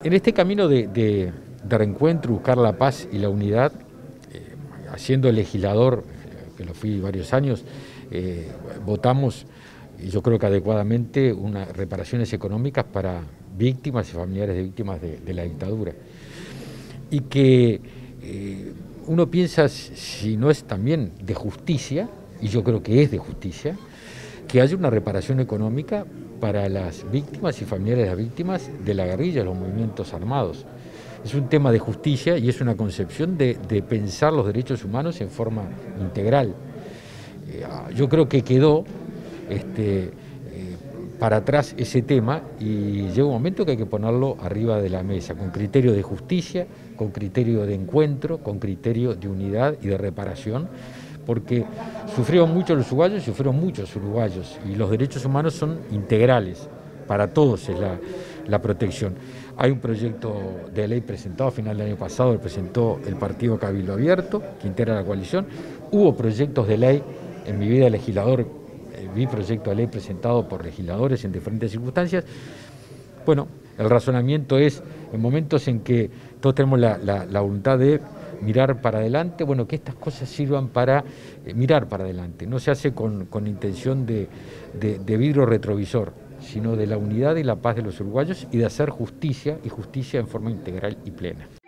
En este camino de reencuentro, buscar la paz y la unidad, siendo legislador, que lo fui varios años, votamos, y yo creo que adecuadamente, unas reparaciones económicas para víctimas y familiares de víctimas de la dictadura. Y que uno piensa si no es también de justicia, y yo creo que es de justicia, que haya una reparación económica para las víctimas y familiares de las víctimas de la guerrilla, de los movimientos armados. Es un tema de justicia y es una concepción de pensar los derechos humanos en forma integral. Yo creo que quedó para atrás ese tema y llega un momento que hay que ponerlo arriba de la mesa, con criterio de justicia, con criterio de encuentro, con criterio de unidad y de reparación, porque sufrieron mucho los uruguayos, sufrieron muchos uruguayos, y los derechos humanos son integrales, para todos es la protección. Hay un proyecto de ley presentado a final del año pasado, lo presentó el partido Cabildo Abierto, que integra la coalición. Hubo proyectos de ley en mi vida de legislador, vi proyectos de ley presentados por legisladores en diferentes circunstancias. Bueno, el razonamiento es, en momentos en que todos tenemos la voluntad de mirar para adelante, bueno, que estas cosas sirvan para mirar para adelante. No se hace con intención de vidrio retrovisor, sino de la unidad y la paz de los uruguayos y de hacer justicia, y justicia en forma integral y plena.